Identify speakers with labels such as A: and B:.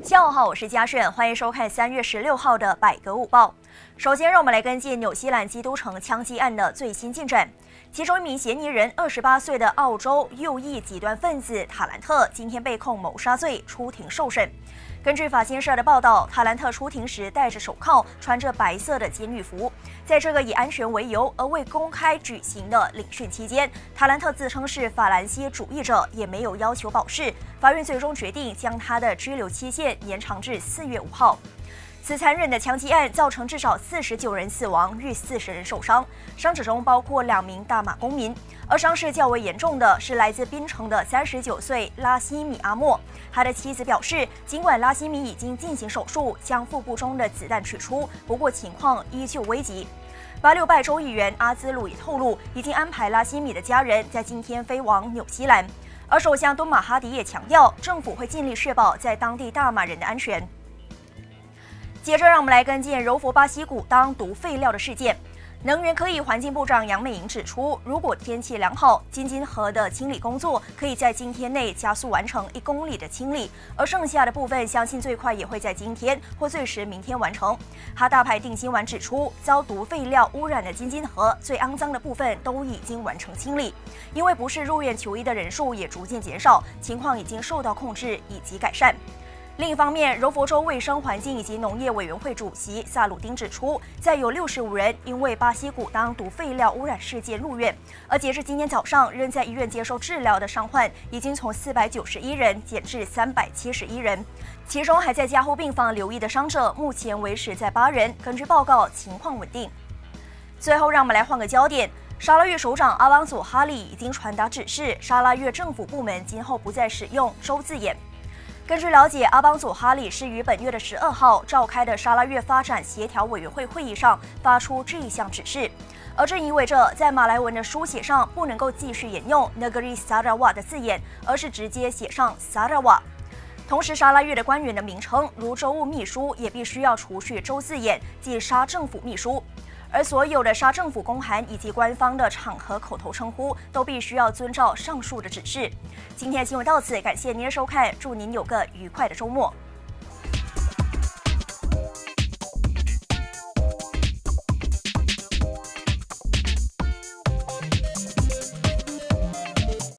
A: 下午好，我是嘉顺，欢迎收看3月16号的百格午报。首先，让我们来跟进纽西兰基督城枪击案的最新进展。其中一名嫌疑人28岁的澳洲右翼极端分子塔兰特，今天被控谋杀罪出庭受审。根据法新社的报道，塔兰特出庭时戴着手铐，穿着白色的监狱服。在这个以安全为由而未公开举行的聆讯期间，塔兰特自称是法兰西主义者，也没有要求保释。法院最终决定将他的拘留期限延长至4月5号。此残忍的枪击案造成至少49人死亡，逾40人受伤，伤者中包括2名大马公民。而伤势较为严重的是来自槟城的39岁拉希米阿莫。他的妻子表示，尽管拉希米已经进行手术，将腹部中的子弹取出，不过情况依旧危急。巴六拜州议员阿兹鲁也透露，已经安排拉希米的家人在今天飞往纽西兰。而首相敦马哈迪也强调，政府会尽力确保在当地大马人的安全。接着，让我们来跟进柔佛巴西谷当毒废料的事件。能源科技环境部长杨美莹指出，如果天气良好，金津河的清理工作可以在今天内加速完成1公里的清理，而剩下的部分相信最快也会在今天或最迟明天完成。哈大牌定新丸指出，遭毒废料污染的金津河最肮脏的部分都已经完成清理，因为不是入院求医的人数也逐渐减少，情况已经受到控制以及改善。另一方面，柔佛州卫生环境以及农业委员会主席萨鲁丁指出，再有65人因为巴西谷当毒废料污染事件入院，而截至今天早上仍在医院接受治疗的伤患已经从491人减至371人，其中还在加护病房留医的伤者目前维持在8人，根据报告情况稳定。最后，让我们来换个焦点。沙拉越首长阿邦佐哈里已经传达指示，沙拉越政府部门今后不再使用州字眼。根据了解，阿邦佐哈里是于本月的12号召开的沙拉越发展协调委员会会议上发出这一项指示，而这意味着在马来文的书写上不能够继续沿用 Negeri Sarawak 的字眼，而是直接写上 Sarawak。同时，沙拉越的官员的名称如州务秘书也必须要除去州字眼，即沙政府秘书。而所有的沙政府公函以及官方的场合口头称呼都必须要遵照上述的指示。今天的新闻到此，感谢您的收看，祝您有个愉快的周末。